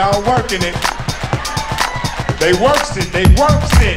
y'all working it. They works it, they works it.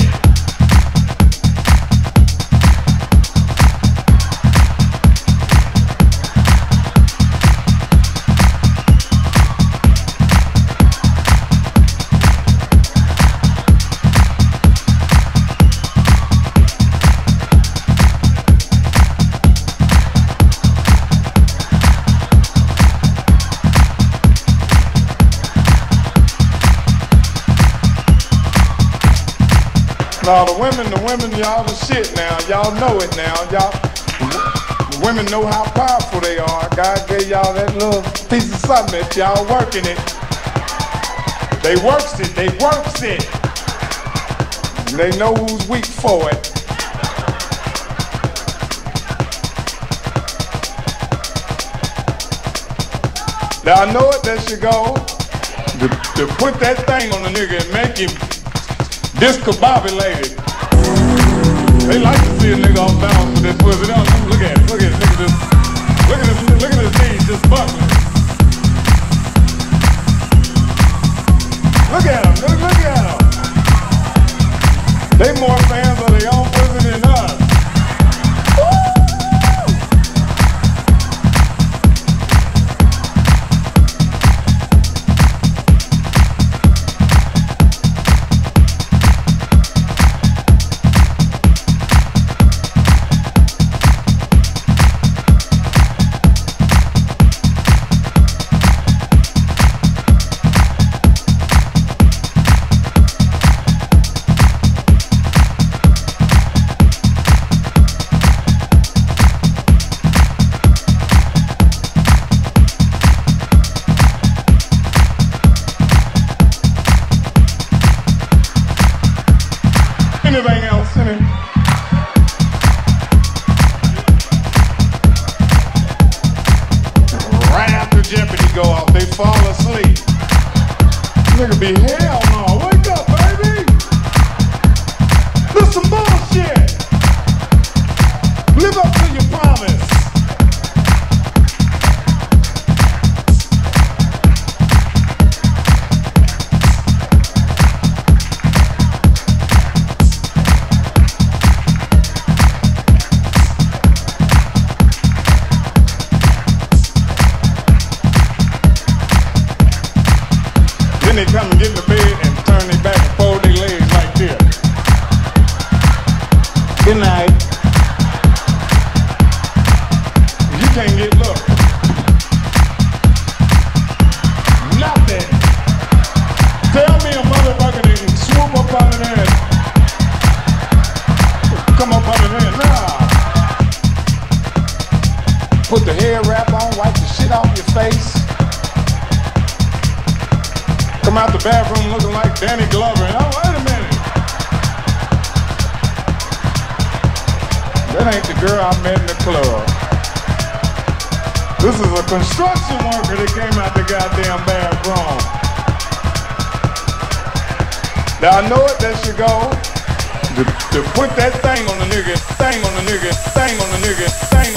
Now the women, y'all the shit now. Y'all know it now. The women know how powerful they are. God gave y'all that little piece of something that y'all working it. They works it, they works it. And they know who's weak for it. Now I know it, there she go. To put that thing on the nigga and make him discombobulated. They like to see a nigga off balance with this pussy. Look at it, look at it, look at this. Look at his knees just buckling. Look at him, look at him. They more fans of their own pussy than us. Anything else in it? Right after Jeopardy go off, they fall asleep. Nigga be hell no. Wake up, baby. This some bullshit. Live up to your promise. They come and get in the bed and turn their back and fold their legs like this. Good night. You can't get look. Nothing. Tell me a motherfucker that can swoop up under there and come up under there. Nah. Put the hair wrap on, wipe the shit off your face. Come out the bathroom looking like Danny Glover. And, oh, wait a minute. That ain't the girl I met in the club. This is a construction worker that came out the goddamn bathroom. Now I know it, there she go. To put that thing on the nigga, thing on the nigga, thing on the nigga, thing